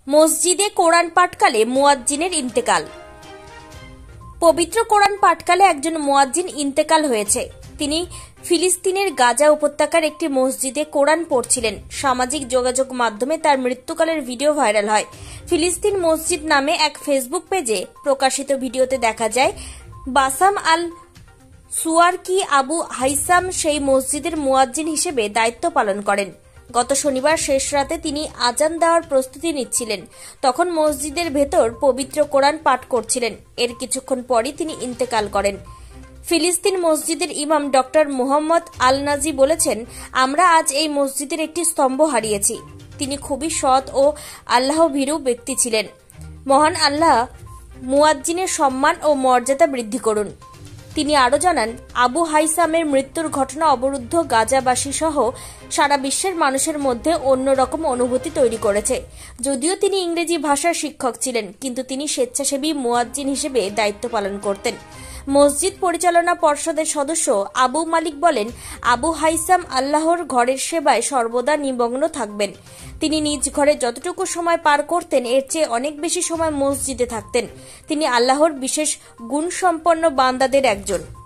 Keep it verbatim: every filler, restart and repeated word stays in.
মসজিদে কোরআন পাঠকালে মুয়াজ্জিনের ইন্তেকাল। পবিত্র কোরআন পাঠকালে একজন মুয়াজ্জিন ইন্তেকাল হয়েছে। তিনি ফিলিস্তিনের গাজা উপত্যকার একটি মসজিদে কোরআন পড়ছিলেন। সামাজিক যোগাযোগ মাধ্যমে তার মৃত্যুকালের ভিডিও ভাইরাল হয়। ফিলিস্তিন মসজিদ নামে এক ফেসবুক পেজে প্রকাশিত ভিডিওতে দেখা যায় বাসাম আল সুয়ারকি আবু হাইসাম সেই মসজিদের মুয়াজ্জিন হিসেবে দায়িত্ব পালন করেন। গত শনিবার শেষ রাতে তিনি আজান দেওয়ার প্রস্তুতি নিচ্ছিলেন। তখন মসজিদের ভেতর পবিত্র কোরআন পাঠ করছিলেন। এর কিছুক্ষণ পরই তিনি ইন্তেকাল করেন। ফিলিস্তিন মসজিদের ইমাম ডক্টর মোহাম্মদ আল নাজি বলেছেন, আমরা আজ এই মসজিদের একটি স্তম্ভ হারিয়েছি। তিনি খুবই সৎ ও আল্লাহ ভীরু ব্যক্তি ছিলেন। মহান আল্লাহ মুয়াজ্জিনের সম্মান ও মর্যাদা বৃদ্ধি করুন। তিনি আরও জানান, আবু হাইসামের মৃত্যুর ঘটনা অবরুদ্ধ গাজাবাসী সহ সারা বিশ্বের মানুষের মধ্যে অন্যরকম অনুভূতি তৈরি করেছে। যদিও তিনি ইংরেজি ভাষার শিক্ষক ছিলেন, কিন্তু তিনি স্বেচ্ছাসেবী মুয়াজ্জিন হিসেবে দায়িত্ব পালন করতেন। মসজিদ পরিচালনা পর্ষদের সদস্য আবু মালিক বলেন, আবু হাইসাম আল্লাহর ঘরের সেবায় সর্বদা নিমগ্ন থাকবেন। তিনি নিজ ঘরে যতটুকু সময় পার করতেন এর চেয়ে অনেক বেশি সময় মসজিদে থাকতেন। তিনি আল্লাহর বিশেষ গুণসম্পন্ন বান্দাদের একজন।